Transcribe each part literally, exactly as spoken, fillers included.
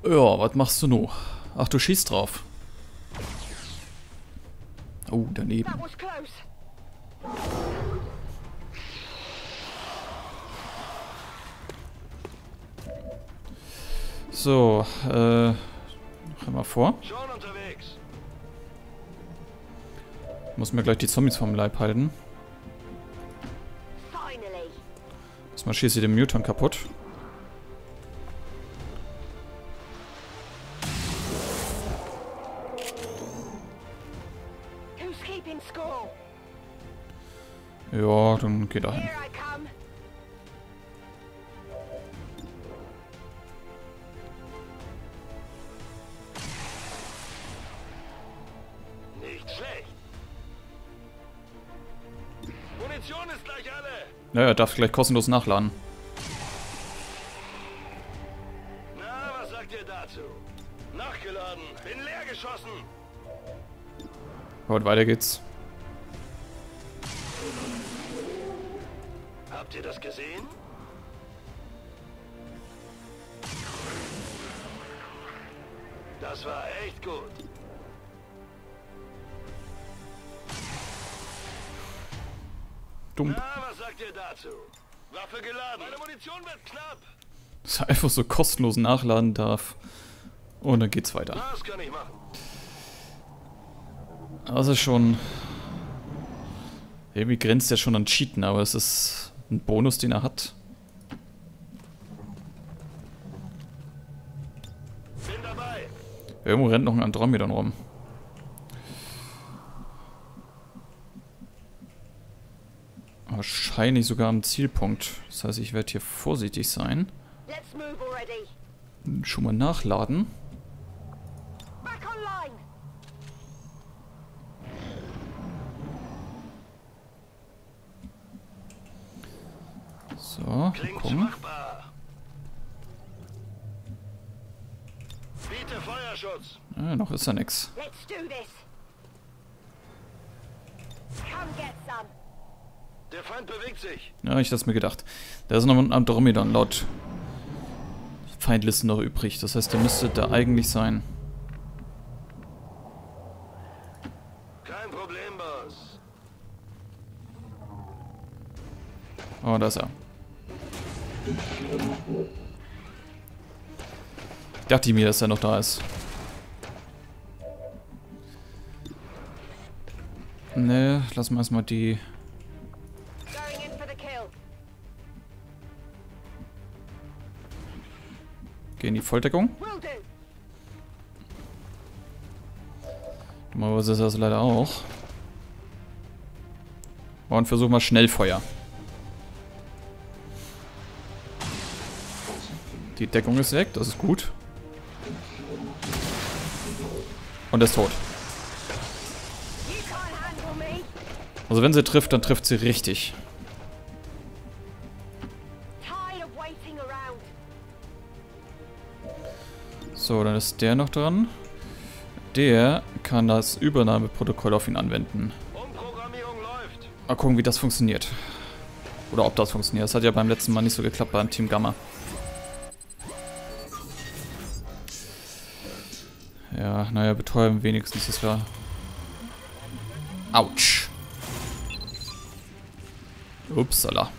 Ja, was machst du nun? Ach, du schießt drauf. Oh, daneben. So, äh... Mach mal vor. Muss mir gleich die Zombies vom Leib halten. Erstmal schieße ich den Mutant kaputt. Ja, dann geht er hin. Nicht schlecht. Munition ist gleich alle. Ja, er darf gleich kostenlos nachladen. Na, was sagt ihr dazu? Nachgeladen, bin leer geschossen. Und weiter geht's. Habt ihr das gesehen? Das war echt gut. Dumm. Na, was sagt ihr dazu? Waffe geladen. Meine Munition wird knapp. Dass er einfach so kostenlos nachladen darf. Und dann geht's weiter. Das kann ich machen. Das ist schon... Irgendwie grenzt er schon an Cheaten, aber es ist ein Bonus, den er hat. Bin dabei. Irgendwo rennt noch ein Andromedon rum. Wahrscheinlich sogar am Zielpunkt. Das heißt, ich werde hier vorsichtig sein. Schon mal nachladen. So, mal gucken. Biete Feuerschutz. Ah, noch ist ja nix. Der Feind bewegt sich. Ja, ich hab's mir gedacht. Da ist noch ein Andromedon laut Feindlisten noch übrig. Das heißt, der müsste da eigentlich sein. Kein Problem, Boss. Oh, da ist er. Ich dachte mir, dass er noch da ist. Ne, lassen wir erstmal die... Geh in die Volldeckung. Dummerweise ist das leider auch. Und versuchen wir Schnellfeuer. Die Deckung ist weg, das ist gut. Und er ist tot. Also wenn sie trifft, dann trifft sie richtig. So, dann ist der noch dran. Der kann das Übernahmeprotokoll auf ihn anwenden. Mal gucken, wie das funktioniert. Oder ob das funktioniert. Das hat ja beim letzten Mal nicht so geklappt beim Team Gamma. Ja, naja, betäuben wenigstens, das war... Autsch. Upsala.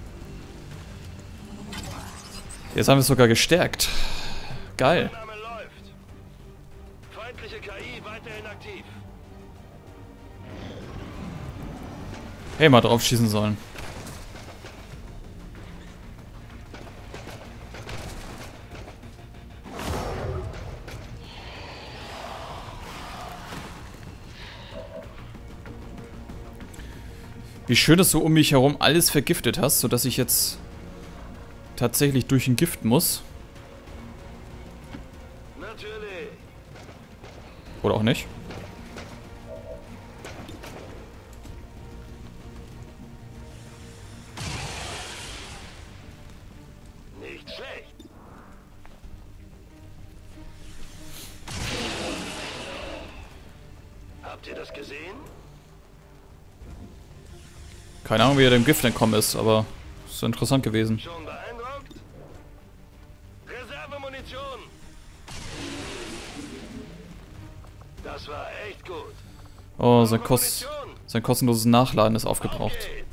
Jetzt haben wir es sogar gestärkt. Geil. Feindliche K I weiterhin aktiv. Hey, mal drauf schießen sollen. Wie schön, dass du um mich herum alles vergiftet hast, sodass ich jetzt tatsächlich durch ein Gift muss. Natürlich. Oder auch nicht. Nicht schlecht. Habt ihr das gesehen? Keine Ahnung, wie er dem Gift entkommen ist, aber es ist interessant gewesen. Schon beeindruckt? Reservemunition. Das war echt gut. Oh, sein, Kost sein kostenloses Nachladen ist aufgebraucht.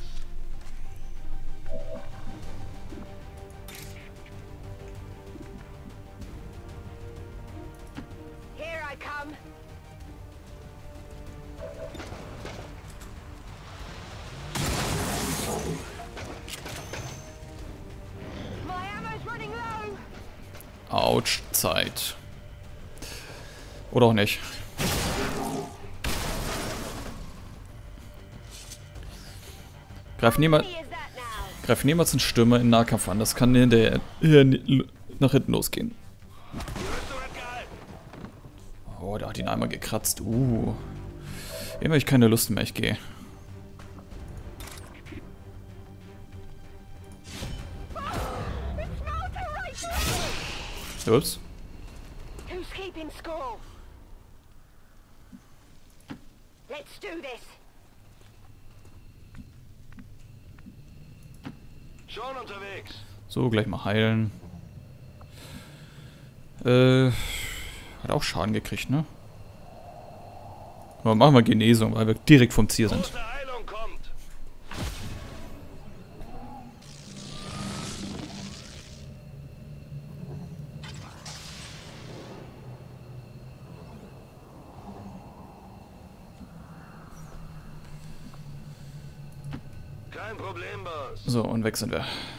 Here I come. My ammo's running low. Autsch, Zeit. Oder auch nicht. Greif niemals, greif niemals einen Stürmer in Nahkampf an. Das kann hinterher nach hinten losgehen. Oh, da hat ihn einmal gekratzt. Uh. Immer habe ich keine Lust mehr. Ich gehe. Ups. Who's keeping score? Let's do this. Schon unterwegs. So, gleich mal heilen. Äh, hat auch Schaden gekriegt, ne? Aber machen wir Genesung, weil wir direkt vom Ziel sind. Große Heilung kommt. Kein Problem, Boss. So, und weg sind wir.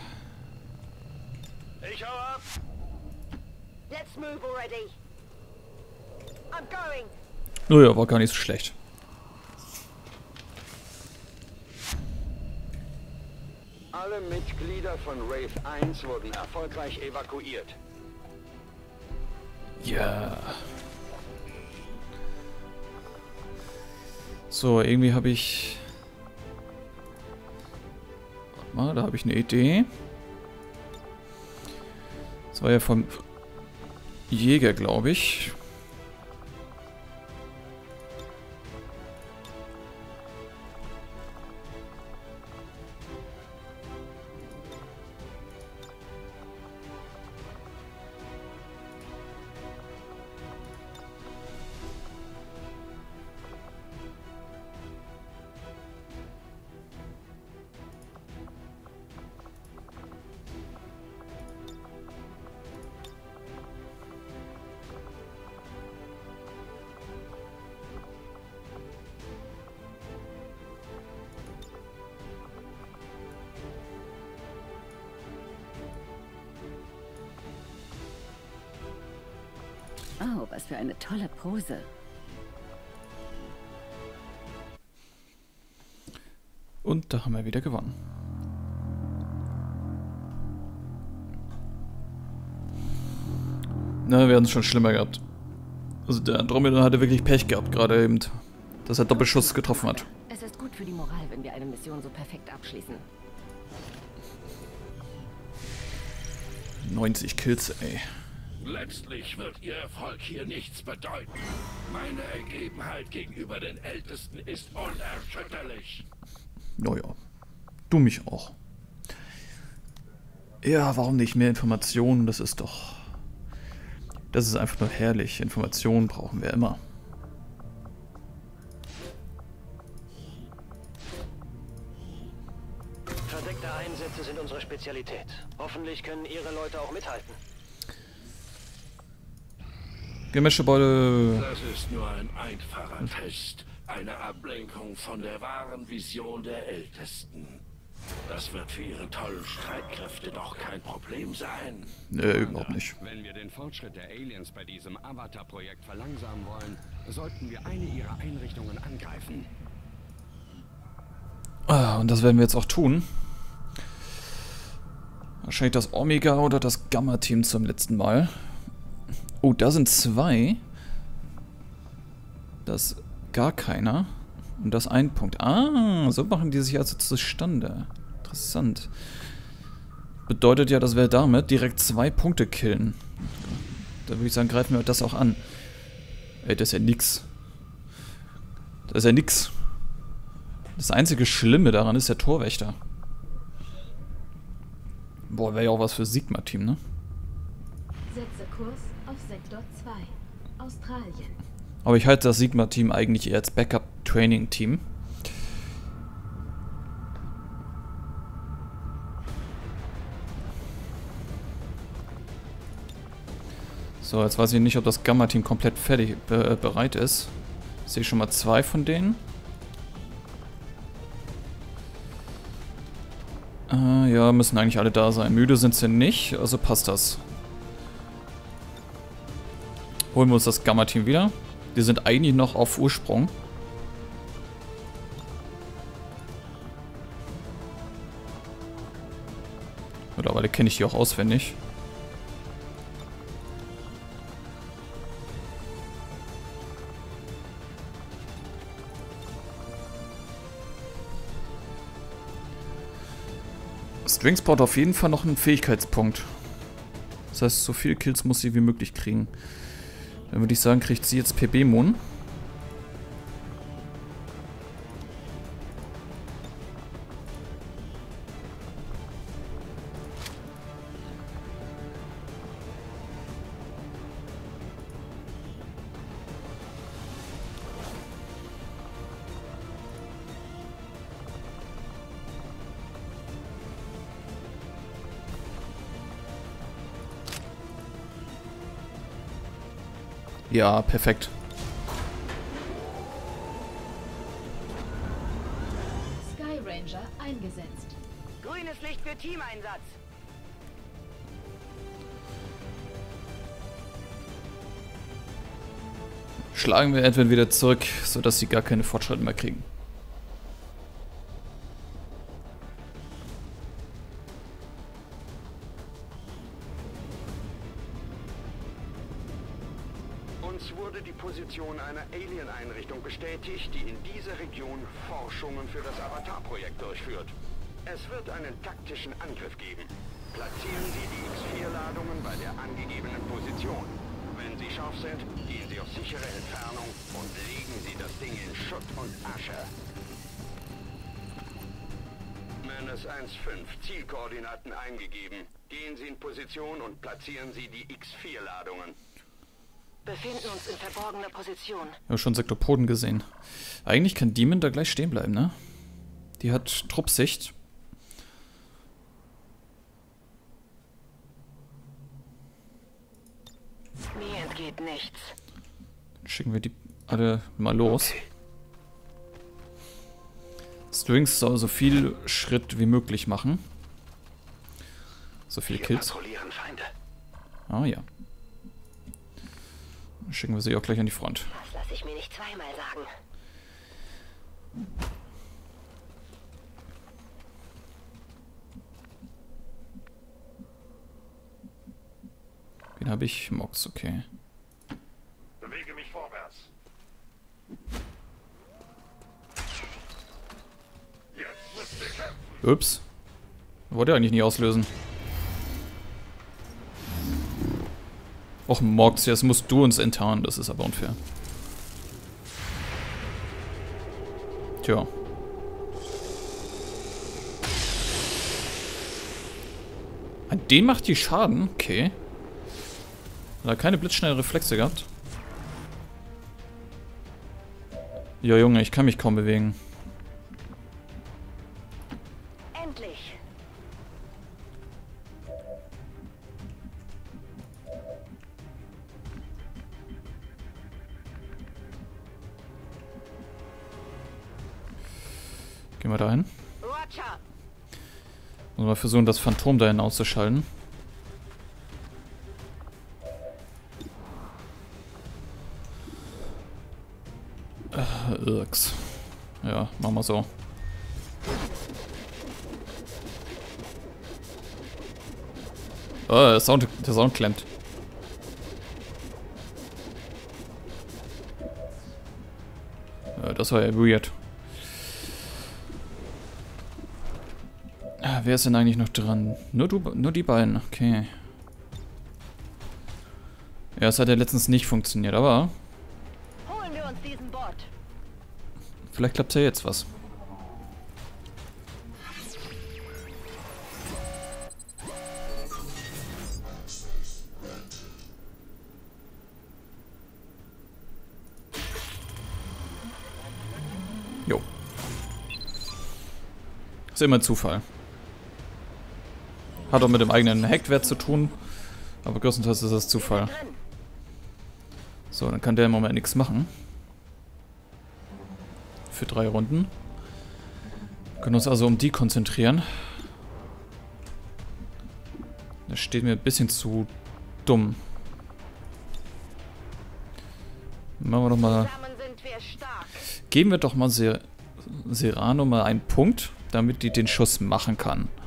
Ich hau ab. Let's move already. I'm going. Naja, war gar nicht so schlecht. Alle Mitglieder von Wraith eins wurden erfolgreich evakuiert. Ja. So, irgendwie habe ich... Warte mal, da habe ich eine Idee. Das war ja vom Jäger, glaube ich. Oh, was für eine tolle Pose. Und da haben wir wieder gewonnen. Na, wir hatten es schon schlimmer gehabt. Also der Andromeda hatte wirklich Pech gehabt, gerade eben, dass er Doppelschuss getroffen hat. Es ist gut für die Moral, wenn wir eine Mission so perfekt abschließen. neunzig Kills, ey. Letztlich wird Ihr Erfolg hier nichts bedeuten. Meine Ergebenheit gegenüber den Ältesten ist unerschütterlich. Naja, du mich auch. Ja, warum nicht mehr Informationen? Das ist doch... Das ist einfach nur herrlich. Informationen brauchen wir immer. Verdeckte Einsätze sind unsere Spezialität. Hoffentlich können Ihre Leute auch mithalten. Gemischte Beute. Das ist nur ein einfacher Test. Eine Ablenkung von der wahren Vision der Ältesten. Das wird für Ihre tollen Streitkräfte doch kein Problem sein. Nee, überhaupt nicht. Wenn wir den Fortschritt der Aliens bei diesem Avatar-Projekt verlangsamen wollen, sollten wir eine ihrer Einrichtungen angreifen. Ah, und das werden wir jetzt auch tun. Wahrscheinlich das Omega oder das Gamma-Team zum letzten Mal. Oh, da sind zwei. Das ist gar keiner. Und das ein Punkt. Ah, so machen die sich also zustande. Interessant. Bedeutet ja, dass wir damit direkt zwei Punkte killen. Da würde ich sagen, greifen wir das auch an. Ey, das ist ja nix. Das ist ja nix. Das einzige Schlimme daran ist der Torwächter. Boah, wäre ja auch was für Sigma-Team, ne? Setze Kurs auf Sektor zwei. Australien. Aber ich halte das Sigma-Team eigentlich eher als Backup-Training-Team. So, jetzt weiß ich nicht, ob das Gamma-Team komplett fertig äh, bereit ist. Ich sehe schon mal zwei von denen. Äh, ja, müssen eigentlich alle da sein. Müde sind sie nicht, also passt das. Holen wir uns das Gamma-Team wieder. Die sind eigentlich noch auf Ursprung. Mittlerweile kenne ich die auch auswendig. Strings braucht auf jeden Fall noch einen Fähigkeitspunkt. Das heißt, so viele Kills muss sie wie möglich kriegen. Dann würde ich sagen, kriegt sie jetzt P B-Mon. Ja, perfekt. Sky Ranger eingesetzt. Grünes Licht für Teameinsatz. Schlagen wir Edwin wieder zurück, sodass sie gar keine Fortschritte mehr kriegen. Uns wurde die Position einer Alien-Einrichtung bestätigt, die in dieser Region Forschungen für das Avatar-Projekt durchführt. Es wird einen taktischen Angriff geben. Platzieren Sie die X vier Ladungen bei der angegebenen Position. Wenn Sie scharf sind, gehen Sie auf sichere Entfernung und legen Sie das Ding in Schutt und Asche. Menace eins fünf, Zielkoordinaten eingegeben. Gehen Sie in Position und platzieren Sie die X vier Ladungen. Befinden uns in verborgener Position. Ich habe schon Sektopoden gesehen. Eigentlich kann Demon da gleich stehen bleiben, ne? Die hat Truppsicht. Mir entgeht nichts. Dann schicken wir die alle mal los. Strings soll so viel Schritt wie möglich machen. So viele Kills. Ah ja. Dann schicken wir sie auch gleich an die Front. Das lasse ich mir nicht zweimal sagen. Wen habe ich? Mox, okay. Bewege mich vorwärts. Jetzt müssen wir kämpfen. Ups. Wollte er eigentlich nie auslösen. Och, Mox, jetzt musst du uns enttarnen. Das ist aber unfair. Tja. An den macht die Schaden? Okay. Hat er keine blitzschnellen Reflexe gehabt? Ja, Junge, ich kann mich kaum bewegen. Endlich. Gehen wir da hin. Roger. Muss mal versuchen, das Phantom dahin auszuschalten. Äh, Irks. Ja, machen wir so. Oh, der Sound, der Sound klemmt. Ja, das war ja weird. Ah, wer ist denn eigentlich noch dran? Nur du, nur die beiden, okay. Ja, es hat ja letztens nicht funktioniert, aber Holen wir uns diesen Bot. vielleicht klappt ja jetzt was. Ist immer ein Zufall. Hat auch mit dem eigenen Hackwert zu tun. Aber größtenteils ist das Zufall. So, dann kann der im Moment nichts machen. Für drei Runden. Wir können uns also um die konzentrieren. Das steht mir ein bisschen zu dumm. Machen wir doch mal... Geben wir doch mal Ser Serrano mal einen Punkt, damit die den Schuss machen kann.